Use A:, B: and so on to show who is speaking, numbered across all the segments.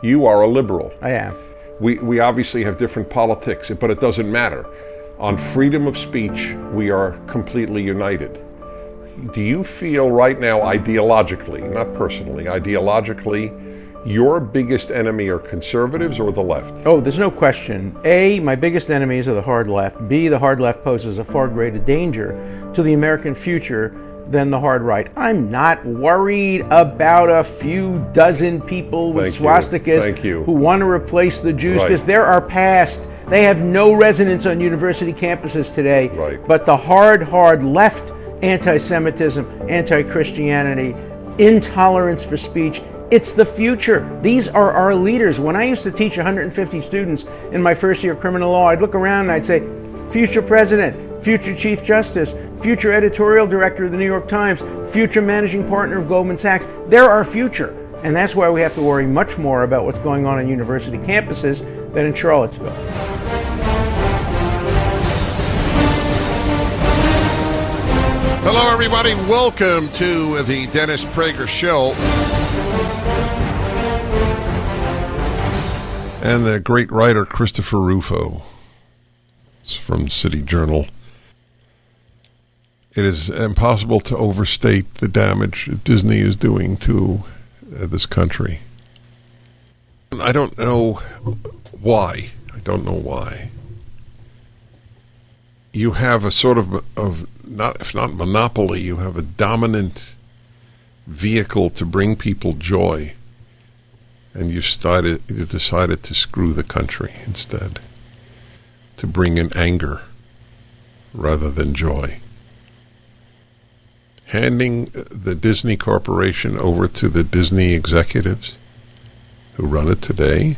A: You are a liberal.
B: I am.
A: We obviously have different politics, but it doesn't matter. On freedom of speech, we are completely united. Do you feel right now, ideologically, not personally, ideologically, your biggest enemy are conservatives or the left?
B: Oh, there's no question. A, my biggest enemies are the hard left. B, the hard left poses a far greater danger to the American future than the hard right. I'm not worried about a few dozen people with swastikas who want to replace the Jews, because they're our past. They have no resonance on university campuses today.
A: Right.
B: But the hard left, anti-Semitism, anti-Christianity, intolerance for speech, it's the future. These are our leaders. When I used to teach 150 students in my first year of criminal law, I'd look around and I'd say, future president, future chief justice, future editorial director of the New York Times, future managing partner of Goldman Sachs. They're our future. And that's why we have to worry much more about what's going on university campuses than in Charlottesville.
C: Hello, everybody. Welcome to the Dennis Prager Show. And the great writer Christopher Rufo. It's from City Journal. It is impossible to overstate the damage Disney is doing to this country. I don't know why. You have a sort of not, if not monopoly, you have a dominant vehicle to bring people joy, and you decided to screw the country instead, to bring in anger rather than joy. Handing the Disney Corporation over to the Disney executives who run it today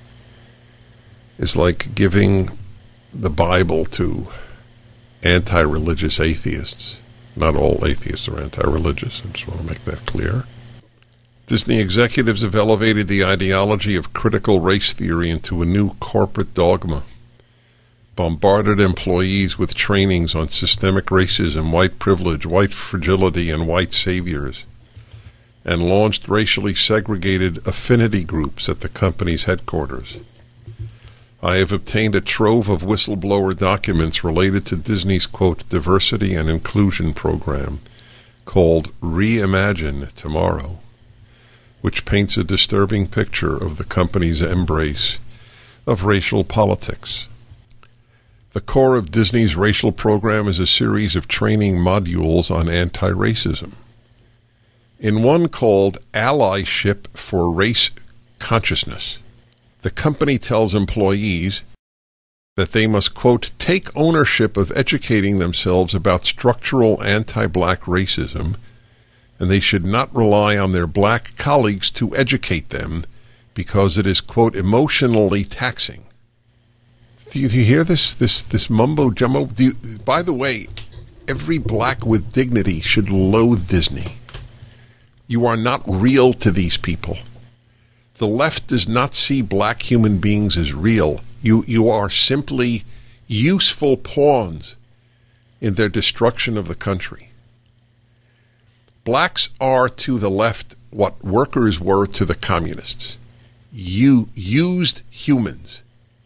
C: is like giving the Bible to anti-religious atheists. Not all atheists are anti-religious. I just want to make that clear. Disney executives have elevated the ideology of critical race theory into a new corporate dogma, bombarded employees with trainings on systemic racism, white privilege, white fragility, and white saviors, and launched racially segregated affinity groups at the company's headquarters. I have obtained a trove of whistleblower documents related to Disney's, quote, diversity and inclusion program called Reimagine Tomorrow, which paints a disturbing picture of the company's embrace of racial politics. The core of Disney's racial program is a series of training modules on anti-racism. In one called Allyship for Race Consciousness, the company tells employees that they must, quote, take ownership of educating themselves about structural anti-black racism, and they should not rely on their black colleagues to educate them because it is, quote, emotionally taxing. Do you hear this mumbo jumbo? By the way, every black with dignity should loathe Disney. You are not real to these people. The left does not see black human beings as real. You are simply useful pawns in their destruction of the country. Blacks are to the left what workers were to the communists. Used humans.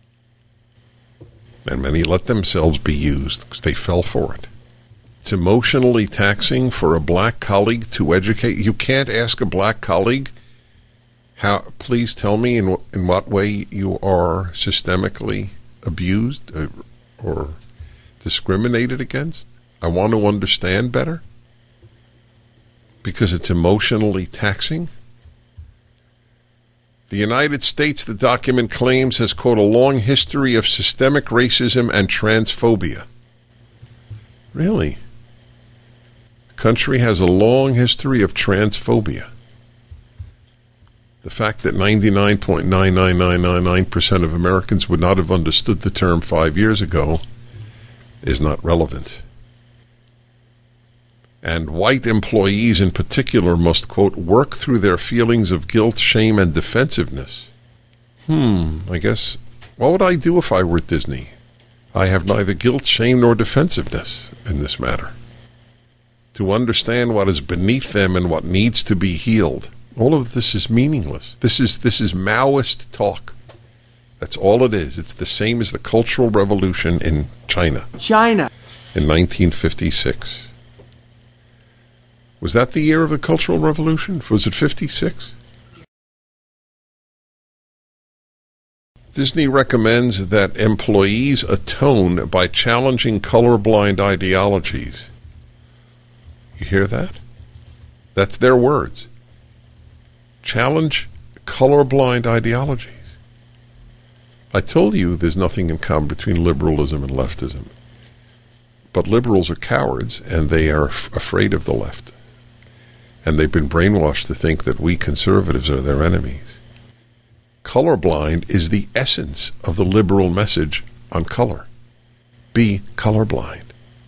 C: And many let themselves be used because they fell for it. It's emotionally taxing for a black colleague to educate. You can't ask a black colleague, please tell me in what way you are systemically abused or discriminated against. I want to understand better because it's emotionally taxing. The United States, the document claims, has, quote, a long history of systemic racism and transphobia. Really? The country has a long history of transphobia. The fact that 99.99999% of Americans would not have understood the term 5 years ago is not relevant. And white employees in particular must, quote, work through their feelings of guilt, shame, and defensiveness. I guess, what would I do if I were at Disney? I have neither guilt, shame, nor defensiveness in this matter. To understand what is beneath them and what needs to be healed. All of this is meaningless. This is Maoist talk. That's all it is. It's the same as the Cultural Revolution in China. In 1956. Was that the year of the Cultural Revolution? Was it 56? Disney recommends that employees atone by challenging colorblind ideologies. You hear that? That's their words. Challenge colorblind ideologies. I told you there's nothing in common between liberalism and leftism. But liberals are cowards, and they are afraid of the left. And they've been brainwashed to think that we conservatives are their enemies. Colorblind is the essence of the liberal message on color. Be colorblind.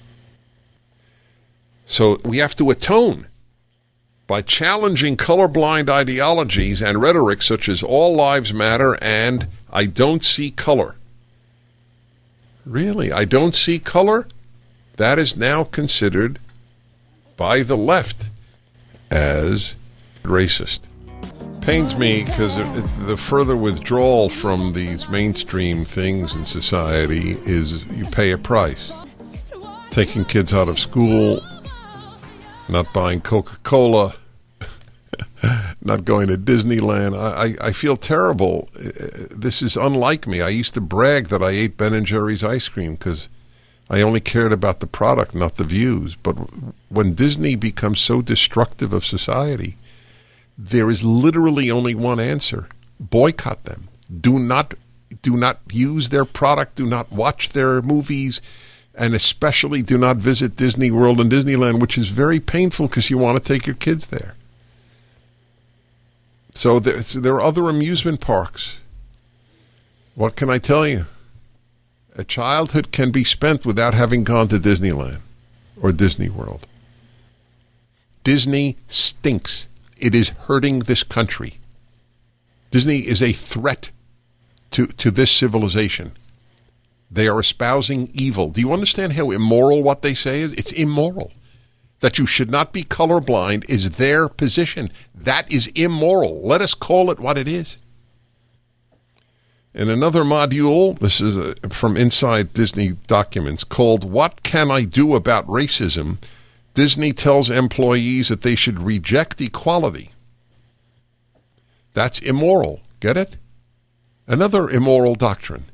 C: So we have to atone by challenging colorblind ideologies and rhetoric such as all lives matter and I don't see color. Really? I don't see color? That is now considered by the left as racist. Pains me because the further withdrawal from these mainstream things in society is you pay a price. Taking kids out of school, not buying Coca-Cola, not going to Disneyland. I feel terrible. This is unlike me. I used to brag that I ate Ben & Jerry's ice cream because I only cared about the product, not the views. But when Disney becomes so destructive of society, there is literally only one answer. Boycott them. Do not use their product. Do not watch their movies. And especially do not visit Disney World and Disneyland, which is very painful because you want to take your kids there. So there are other amusement parks. What can I tell you? A childhood can be spent without having gone to Disneyland or Disney World. Disney stinks. It is hurting this country. Disney is a threat to this civilization. They are espousing evil. Do you understand how immoral what they say is? It's immoral. That you should not be colorblind is their position. That is immoral. Let us call it what it is. In another module, this is from Inside Disney Documents, called What Can I Do About Racism? Disney tells employees that they should reject equality. That's immoral. Get it? Another immoral doctrine.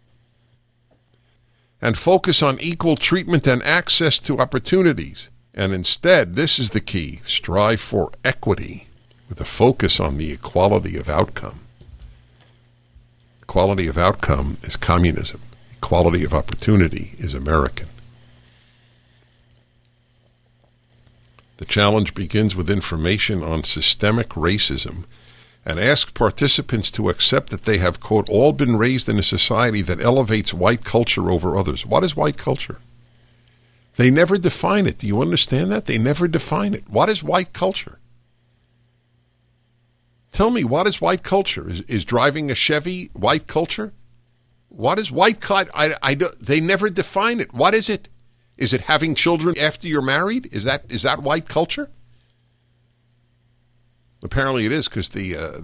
C: And focus on equal treatment and access to opportunities. And instead, this is the key, strive for equity with a focus on the equality of outcome. Equality of outcome is communism. Equality of opportunity is American. The challenge begins with information on systemic racism and ask participants to accept that they have, quote, all been raised in a society that elevates white culture over others. What is white culture? They never define it. Do you understand that? They never define it. What is white culture? Tell me, what is white culture? Is driving a Chevy white culture? What is white culture? They never define it. What is it? Is it having children after you're married? Is that white culture? Apparently it is, because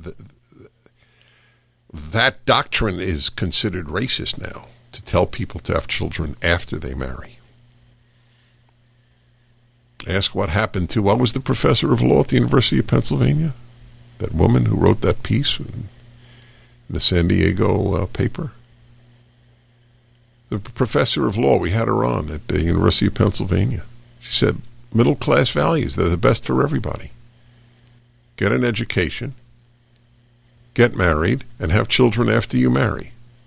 C: that doctrine is considered racist now, to tell people to have children after they marry. Ask what happened to, what was the professor of law at the University of Pennsylvania? That woman who wrote that piece in the San Diego paper? The professor of law, we had her on at the University of Pennsylvania. She said, middle-class values, they're the best for everybody. Get an education, get married, and have children after you marry.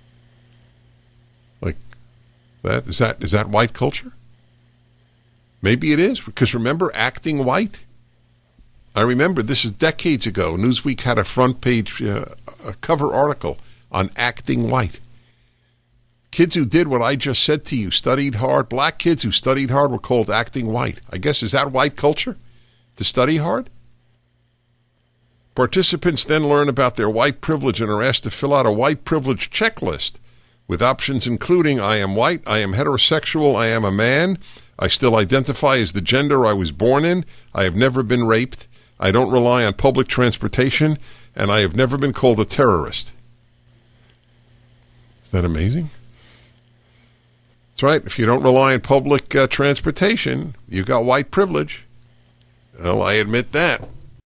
C: Like that? Is that white culture? Maybe it is, because remember acting white? I remember, this is decades ago, Newsweek had a front page, a cover article on acting white. Kids who did what I just said to you, studied hard, black kids who studied hard were called acting white. I guess, is that white culture? To study hard? Participants then learn about their white privilege and are asked to fill out a white privilege checklist with options including I am white, I am heterosexual, I am a man, I still identify as the gender I was born in, I have never been raped, I don't rely on public transportation, and I have never been called a terrorist. Is that amazing? That's right. If you don't rely on public transportation, you got white privilege. Well, I admit that.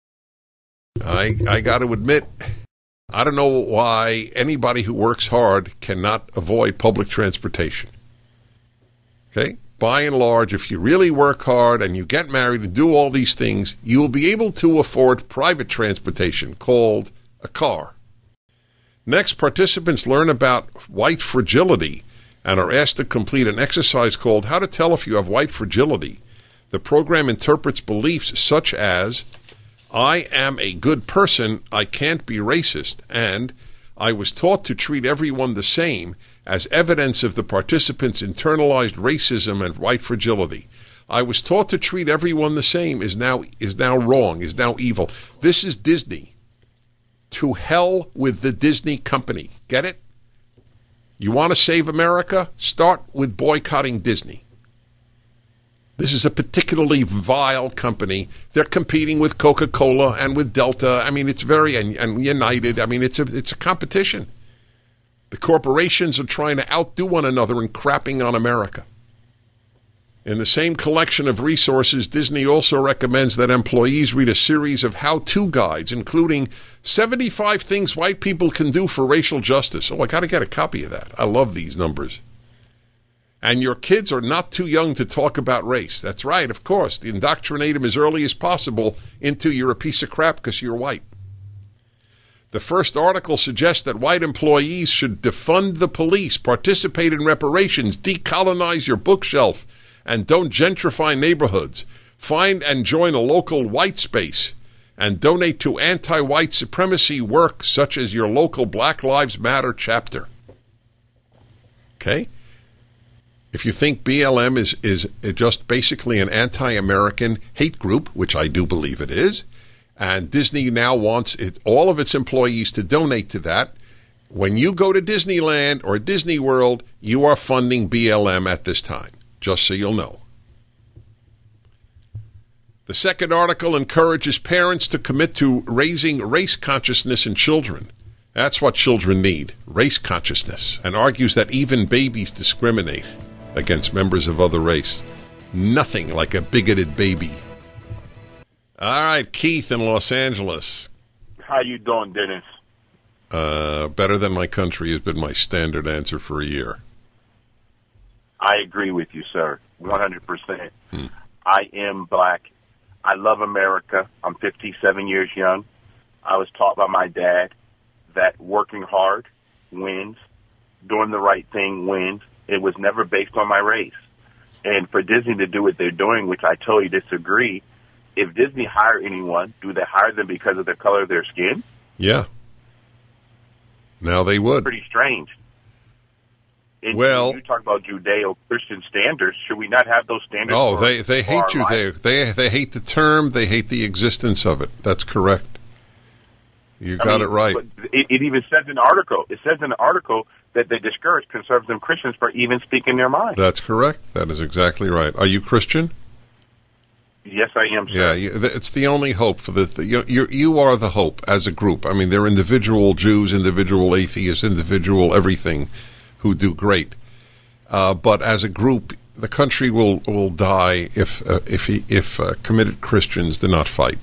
C: I got to admit, I don't know why anybody who works hard cannot avoid public transportation. Okay? By and large, if you really work hard and you get married and do all these things, you will be able to afford private transportation called a car. Next, participants learn about white fragility and are asked to complete an exercise called How to Tell If You Have White Fragility. The program interprets beliefs such as, I am a good person, I can't be racist, and I was taught to treat everyone the same as evidence of the participants' internalized racism and white fragility. I was taught to treat everyone the same is now wrong, is now evil. This is Disney. To hell with the Disney company. Get it? You want to save America? Start with boycotting Disney. This is a particularly vile company. They're competing with Coca-Cola and with Delta. I mean, it's and United. I mean, it's a competition. The corporations are trying to outdo one another in crapping on America. In the same collection of resources, Disney also recommends that employees read a series of how-to guides, including 75 things white people can do for racial justice. Oh, I got to get a copy of that. I love these numbers. And your kids are not too young to talk about race. That's right, of course. Indoctrinate them as early as possible into you're a piece of crap because you're white. The first article suggests that white employees should defund the police, participate in reparations, decolonize your bookshelf, and don't gentrify neighborhoods. Find and join a local white space, and donate to anti-white supremacy work such as your local Black Lives Matter chapter. Okay? If you think BLM is just basically an anti-American hate group, which I do believe it is, and Disney now wants all of its employees to donate to that, when you go to Disneyland or Disney World, you are funding BLM at this time, just so you'll know. The second article encourages parents to commit to raising race consciousness in children. That's what children need, race consciousness, and argues that even babies discriminate against members of other race. Nothing like a bigoted baby. All right, Keith in Los Angeles.
D: How you doing, Dennis?
C: Better than my country has been my standard answer for a year.
D: I agree with you, sir, 100%. I am black. I love America. I'm 57 years young. I was taught by my dad that working hard wins, doing the right thing wins. It was never based on my race. And for Disney to do what they're doing, which I totally disagree, if Disney hire anyone, do they hire them because of the color of their skin?
C: Yeah. Now they would.
D: Pretty strange. And
C: well,
D: you talk about Judeo-Christian standards. Should we not have those standards?
C: Oh, they hate Judeo. They hate the term. They hate the existence of it. That's correct. You got it right.
D: It even says in the article. It says in the article that they discourage conservatives and Christians for even speaking their mind.
C: That's correct. That is exactly right. Are you Christian?
D: Yes, I am, sir.
C: Yeah, it's the only hope for this. You are the hope as a group. I mean, there are individual Jews, individual atheists, individual everything who do great. But as a group, the country will die if committed Christians do not fight.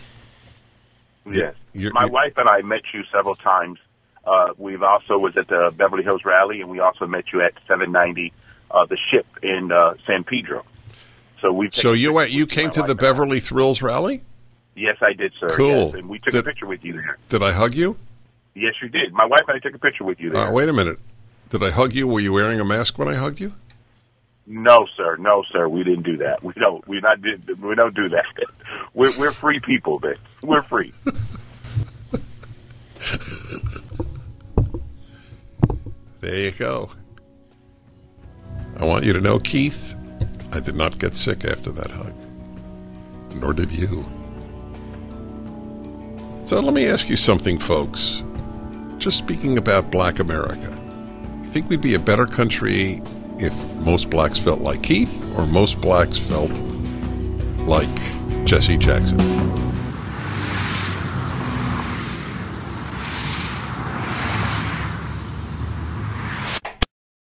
D: Yes. My wife and I met you several times. We've also was at the Beverly Hills rally, and we also met you at 790, the ship in San Pedro. So
C: you came to the Beverly Thrills rally?
D: Yes, I did, sir.
C: Cool.
D: Yes, and we took a picture with you there.
C: Did I hug you?
D: Yes, you did. My wife and I took a picture with you there.
C: Wait a minute. Did I hug you? Were you wearing a mask when I hugged you?
D: No, sir. No, sir. We didn't do that. We don't do that. We're free people, man. We're free.
C: There you go. I want you to know, Keith, I did not get sick after that hug. Nor did you. So let me ask you something, folks. Just speaking about black America, you think we'd be a better country if most blacks felt like Keith or most blacks felt like Jesse Jackson?